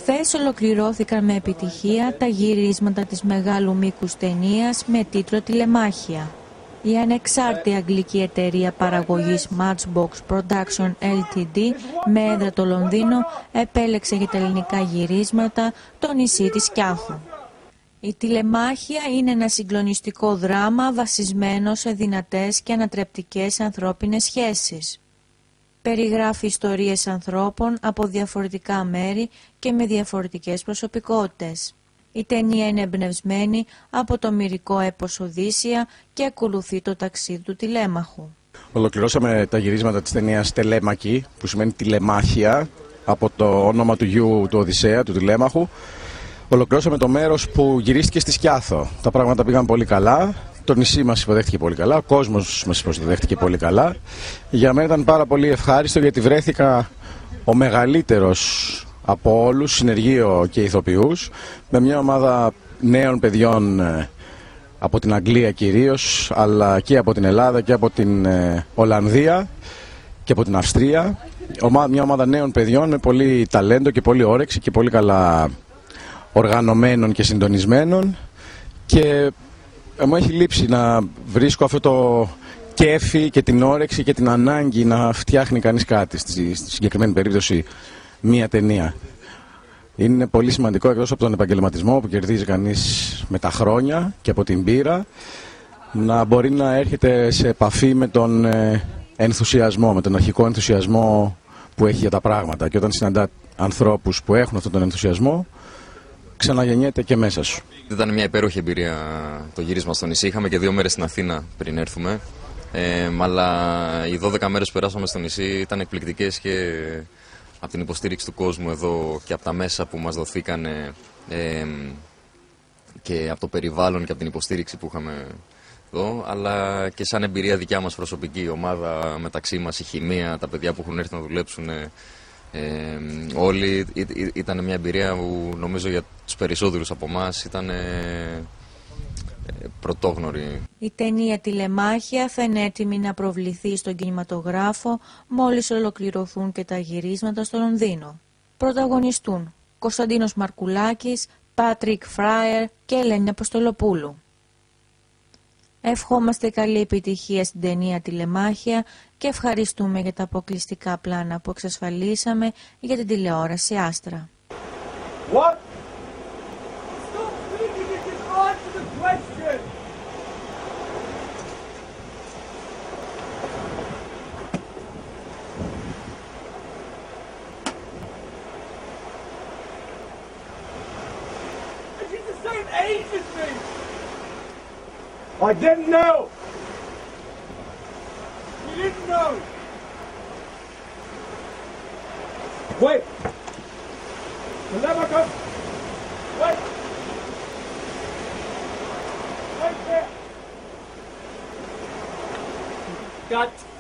Χθες ολοκληρώθηκαν με επιτυχία τα γυρίσματα της μεγάλου μήκους ταινίας με τίτλο «Τηλεμάχια». Η ανεξάρτητη αγγλική εταιρεία παραγωγής Matchbox Production Ltd με έδρα το Λονδίνο επέλεξε για τα ελληνικά γυρίσματα το νησί της Σκιάθου. Η Τηλεμάχια είναι ένα συγκλονιστικό δράμα βασισμένο σε δυνατές και ανατρεπτικές ανθρώπινες σχέσεις. Περιγράφει ιστορίες ανθρώπων από διαφορετικά μέρη και με διαφορετικές προσωπικότητες. Η ταινία είναι εμπνευσμένη από το μυρικό έπος Οδύσσεια και ακολουθεί το ταξίδι του τηλέμαχου. Ολοκληρώσαμε τα γυρίσματα της ταινίας Τελέμαχη, που σημαίνει τηλεμάχια, από το όνομα του γιου του Οδυσσέα, του τηλέμαχου. Ολοκληρώσαμε το μέρος που γυρίστηκε στη Σκιάθο. Τα πράγματα πήγαν πολύ καλά. Το νησί μας υποδέχτηκε πολύ καλά, ο κόσμος μας υποδέχτηκε πολύ καλά. Για μένα ήταν πάρα πολύ ευχάριστο γιατί βρέθηκα ο μεγαλύτερος από όλους, συνεργείο και ηθοποιούς, με μια ομάδα νέων παιδιών από την Αγγλία κυρίως, αλλά και από την Ελλάδα και από την Ολλανδία και από την Αυστρία. Μια ομάδα νέων παιδιών με πολύ ταλέντο και πολύ όρεξη και πολύ καλά οργανωμένων και συντονισμένων, και μου έχει λείψει να βρίσκω αυτό το κέφι και την όρεξη και την ανάγκη να φτιάχνει κανείς κάτι, στη συγκεκριμένη περίπτωση μία ταινία. Είναι πολύ σημαντικό, εκτός από τον επαγγελματισμό που κερδίζει κανείς με τα χρόνια και από την πείρα, να μπορεί να έρχεται σε επαφή με τον ενθουσιασμό, με τον αρχικό ενθουσιασμό που έχει για τα πράγματα, και όταν συναντά ανθρώπους που έχουν αυτόν τον ενθουσιασμό, ξαναγεννιέται και μέσα σου. Ήταν μια υπέροχη εμπειρία το γύρισμα στο νησί. Είχαμε και 2 μέρες στην Αθήνα πριν έρθουμε. Αλλά οι 12 μέρες που περάσαμε στο νησί ήταν εκπληκτικές, και από την υποστήριξη του κόσμου εδώ και από τα μέσα που μας δοθήκαν και από το περιβάλλον και από την υποστήριξη που είχαμε εδώ, αλλά και σαν εμπειρία δικιά μας προσωπική, η ομάδα μεταξύ μας, η χημεία, τα παιδιά που έχουν έρθει να δουλέψουν. Όλοι ήταν μια εμπειρία που νομίζω για τους περισσότερους από εμάς ήταν πρωτόγνωρη. Η ταινία Τηλεμάχια θα είναι έτοιμη να προβληθεί στον κινηματογράφο μόλις ολοκληρωθούν και τα γυρίσματα στο Λονδίνο. Πρωταγωνιστούν Κωνσταντίνος Μαρκουλάκης, Πάτρικ Φράιερ και Ελένη Αποστολοπούλου. Ευχόμαστε καλή επιτυχία στην ταινία Τηλεμάχια και ευχαριστούμε για τα αποκλειστικά πλάνα που εξασφαλίσαμε για την τηλεόραση Άστρα. What? Stop thinking you can answer the question! And she's the same age as me! I didn't know! You didn't know! Wait! Telemachus! Wait! Wait there! Cut!